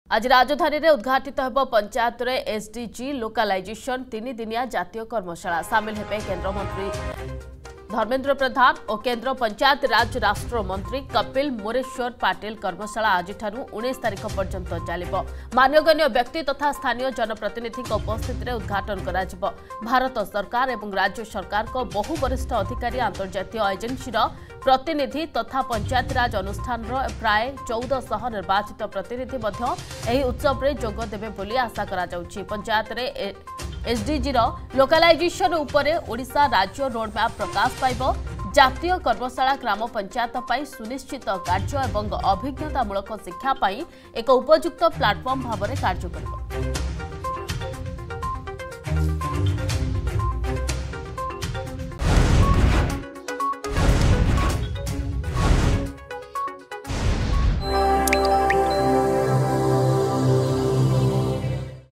आज राजधानी में उद्घाटित होब पंचायत रे एसडीजी लोकालाइजेशन 3 दिनिया जातीय कर्मशाला सामिल हेबे केंद्र मंत्री धर्मेंद्र प्रधान और केंद्र पंचायत राज राष्ट्र मंत्री कपिल मोरेश्वर पाटिल कर्मशाला आज 19 तारिख पर्यंत चलिबो। मान्यगण्य व्यक्ति तथा स्थानीय जनप्रतिनिधि उपस्थित रे उद्घाटन कराजिबो। भारत सरकार एवं राज्य सरकार को बहु वरिष्ठ अधिकारी अंतर्जातीय एजेंसी प्रतिनिधि तथा पंचायत राज अनुष्ठान प्राय 1400 निर्वाचित प्रतिनिधि मध्य एही उत्सव रे जोग देबे बोली आशा करा जाउछि। पंचायत रे एसडीजी लोकालाइजेशन उपरे ओडिशा राज्य रोडमैप प्रकाश पाइब। जातीय कर्मशाला ग्राम पंचायत पाई सुनिश्चित कार्य एवं अभिज्ञतामूलक शिक्षा पाई एक उपयुक्त प्लाटफर्म भाव में कार्य करिब।